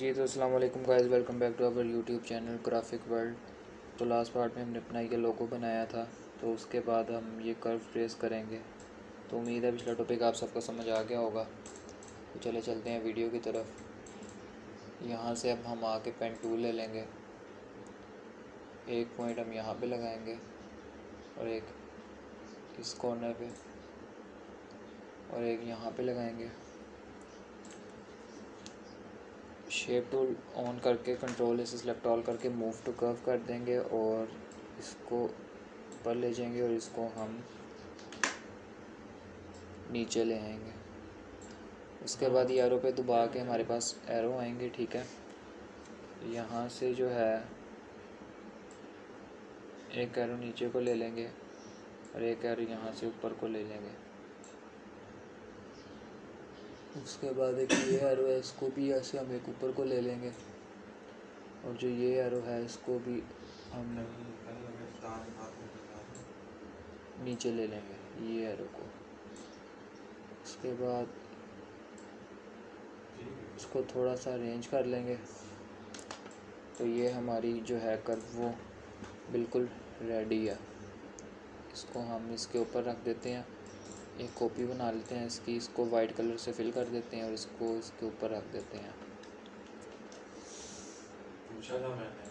जी तो अस्सलाम वालेकुम guys, welcome back to our YouTube channel graphic world. तो लास्ट पार्ट में हमने अपना ये लोगो बनाया था, तो उसके बाद हम ये कर्व ट्रेस करेंगे। तो उम्मीद है पिछला टॉपिक आप सबको समझ आ गया होगा। तो चले चलते हैं वीडियो की तरफ। यहाँ से अब हम आके पेन टूल ले लेंगे। एक पॉइंट हम यहाँ पे लगाएंगे और एक इस कॉर्नर पे और एक यहाँ पे लगाएंगे। शेप टूल ऑन करके कंट्रोल से सेलेक्ट ऑल करके मूव टू कर्व कर देंगे और इसको ऊपर ले जाएंगे और इसको हम नीचे ले आएंगे। उसके बाद ये एरो पे दबा के हमारे पास एरो आएंगे, ठीक है। यहाँ से जो है एक एरो नीचे को ले लेंगे और एक एरो यहाँ से ऊपर को ले लेंगे। उसके बाद एक ये एरो है, इसको भी ऐसे हम एक ऊपर को ले लेंगे और जो ये एरो है इसको भी हम नीचे ले लेंगे ये एरो को। उसके बाद इसको थोड़ा सा अरेंज कर लेंगे। तो ये हमारी जो है कर्व वो बिल्कुल रेडी है। इसको हम इसके ऊपर रख देते हैं, एक कॉपी बना लेते हैं इसकी, इसको वाइट कलर से फिल कर देते हैं और इसको इसके ऊपर रख देते हैं। पूछा था मैंने।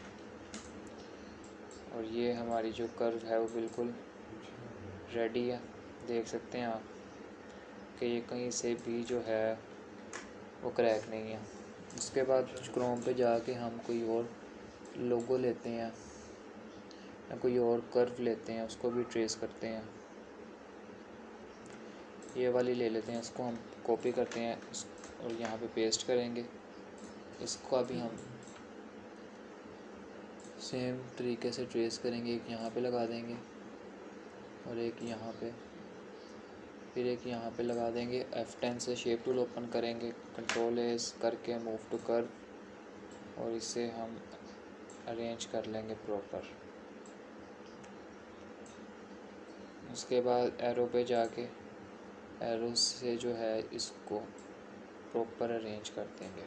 और ये हमारी जो कर्व है वो बिल्कुल रेडी है। देख सकते हैं आप कि ये कहीं से भी जो है वो क्रैक नहीं है। उसके बाद क्रोम पे जाके हम कोई और लोगो लेते हैं या कोई और कर्व लेते हैं, उसको भी ट्रेस करते हैं। ये वाली ले लेते हैं, इसको हम कॉपी करते हैं और यहाँ पे पेस्ट करेंगे। इसको अभी हम सेम तरीके से ट्रेस करेंगे। एक यहाँ पे लगा देंगे और एक यहाँ पे, फिर एक यहाँ पे लगा देंगे। F10 से शेप टूल ओपन करेंगे, कंट्रोल एस करके मूव टू कर्व और इसे हम अरेंज कर लेंगे प्रॉपर। उसके बाद एरो पे जाके एरो से जो है इसको प्रॉपर अरेंज कर देंगे।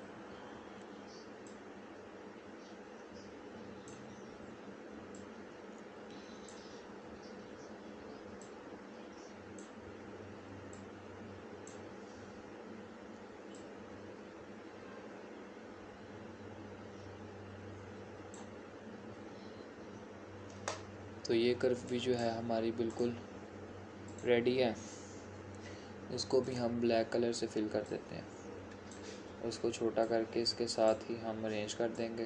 तो ये कर्व भी जो है हमारी बिल्कुल रेडी है। इसको भी हम ब्लैक कलर से फिल कर देते हैं और इसको छोटा करके इसके साथ ही हम अरेंज कर देंगे।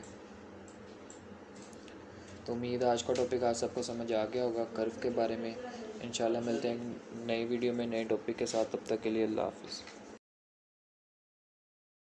तो उम्मीद आज का टॉपिक आज सबको समझ आ गया होगा कर्व के बारे में। इंशाल्लाह मिलते हैं नई वीडियो में नए टॉपिक के साथ। तब तक के लिए अल्लाह हाफ़िज़।